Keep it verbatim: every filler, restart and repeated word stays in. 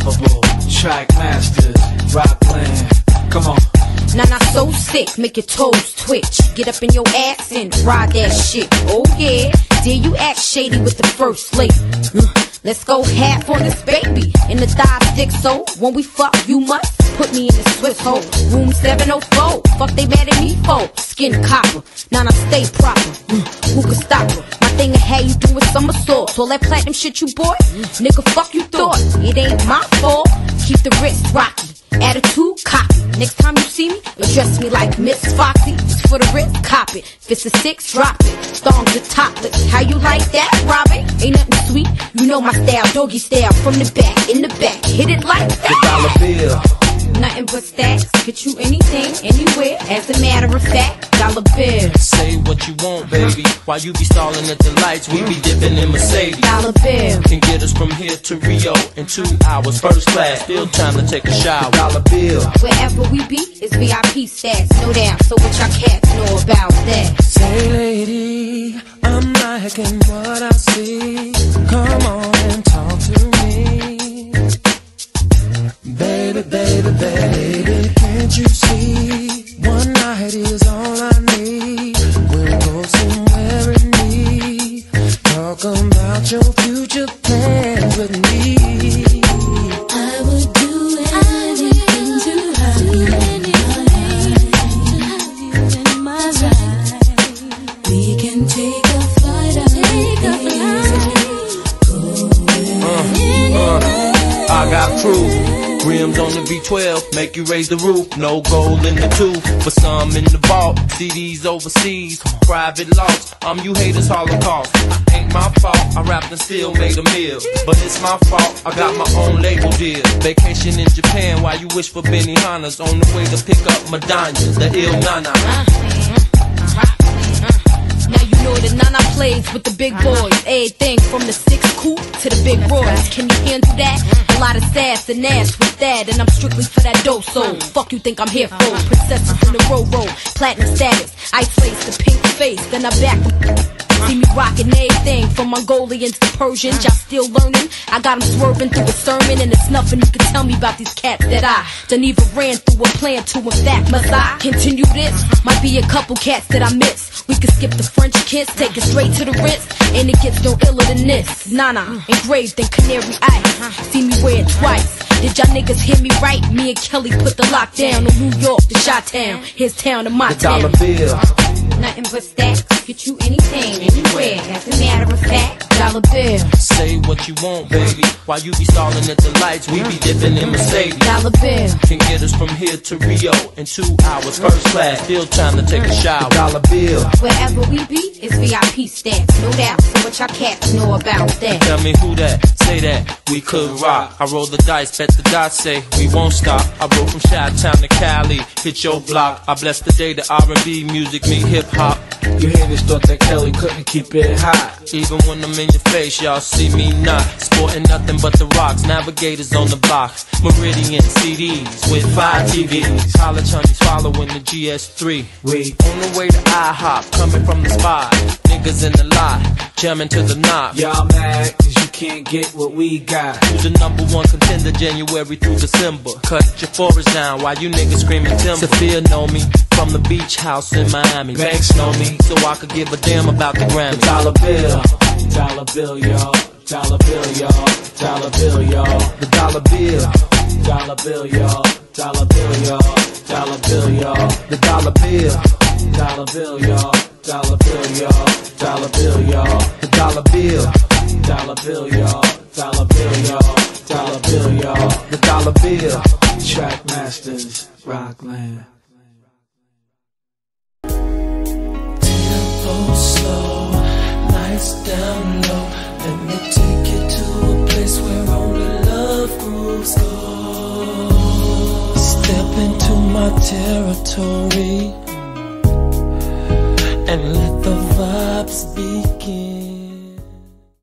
unstoppable. Track masters, Rockland. Come on. Nah, nah, so sick, make your toes twitch. Get up in your ass and ride that shit. Oh yeah, dare you act shady with the first lady? Let's go half on this baby. In the thigh stick, so when we fuck, you must put me in the Swiss hole. Room seven oh four. Fuck they mad at me for skin copper. Now nah, nah, stay proper. Mm, who can stop her? My thing of how you doing somersaults. All that platinum shit you bought, nigga, fuck you thought. It ain't my fault. Keep the wrist rocky. Attitude cocky. Next time you see me, address me like Miss Foxy. It's for the wrist, cop it. Fist of six, drop it. Thongs to topless. How you like that, Robin? Ain't nothing sweet. You know my style, doggy style. From the back, in the back. Hit it like that. The dollar bill. Nothing but stacks. Get you anything, anywhere. As a matter of fact, dollar bill. Say what you want, baby. While you be stalling at the lights, we be dipping in Mercedes. Dollar bill. Can get us from here to Rio in two hours, first class. Still trying to take a shower. Dollar bill. Wherever we be, it's V I P stats. No doubt. So what y'all cats know about that? Say, lady, I'm liking what I see. Come on and talk to me. Baby, baby, baby, can't you see? One night is all I need. We'll go somewhere in me. Talk about your future plans with me. I would do anything to have you in my life. We can take a flight out. Take a flight. Uh, uh, I got proof. Rims on the V twelve, make you raise the roof. No gold in the tooth, but some in the vault. C Ds overseas, private loss. I'm you haters holocaust. Ain't my fault, I rapped and still made a meal. But it's my fault, I got my own label deal. Vacation in Japan while you wish for Benihana's. On the way to pick up Madonna, the ill nana. Now you know that Nana plays with the big boys. Everything from the six coupe to the big Royce. Can you handle that? A lot of sass and ass with that, and I'm strictly for that dough. So fuck you think I'm here for? Princesses in the Ro-Ro, platinum status, ice lace, the pink face. Then I back. See me rockin' everything from Mongolians to Persians. Y'all still learning? I got them swerving through a sermon, and it's nothing you can tell me about these cats that I done even ran through a plan to. In fact, must I continue this? Might be a couple cats that I miss. We can skip the French kiss, take it straight to the wrist, and it gets no iller than this. Nana, engraved in canary ice. See me wear it twice. Did y'all niggas hear me right? Me and Kelly put the lockdown on New York, the Chi-Town, his town and my The town. dollar bill. Nothing but stacks. Get you anything, anywhere. As a matter of fact, dollar bill. Say what you want, baby. While you be stalling at the lights, we be dipping in Mercedes. Dollar bill. Can get us from here to Rio in two hours, first class. Still trying to take a shower. The dollar bill. Wherever we be, it's V I P stats. No doubt. So what y'all cats know about that? Tell me who that, say that, we could rock. I roll the dice, bet the dots say we won't stop. I rode from Chi-Town to Cali, hit your block. I bless the day that R and B music meet hip hop. You haters thought that Kelly couldn't keep it hot. Even when I'm in your face, y'all see me not sporting nothing but the rocks. Navigators on the block, Meridian C Ds with five T Vs. College honeys following the G S three. We on the way to IHOP, coming from the spot. Niggas in the lot, jamming to the knob. y'all mad cause you can't get what we got. Who's the number one contender January through December? Cut your forest down while you niggas screaming timber. Sophia know me from the beach house in Miami. Banks know me, so I could give a damn about the Grammy. The dollar bill. Dollar bill, y'all. Dollar bill, y'all. Dollar bill, y'all. The dollar bill. Dollar bill, y'all. Dollar bill, y'all. Dollar bill, y'all. The dollar bill. Dollar bill, y'all. Dollar bill, y'all. Dollar bill, y'all. The dollar bill. Dollar bill, y'all. Dollar bill, y'all. Dollar bill, y'all. The dollar bill. Track masters, Rockland. Tempo slow, lights down low. Let me take you to a place where only love grooves go. Step into my territory and let the vibes begin.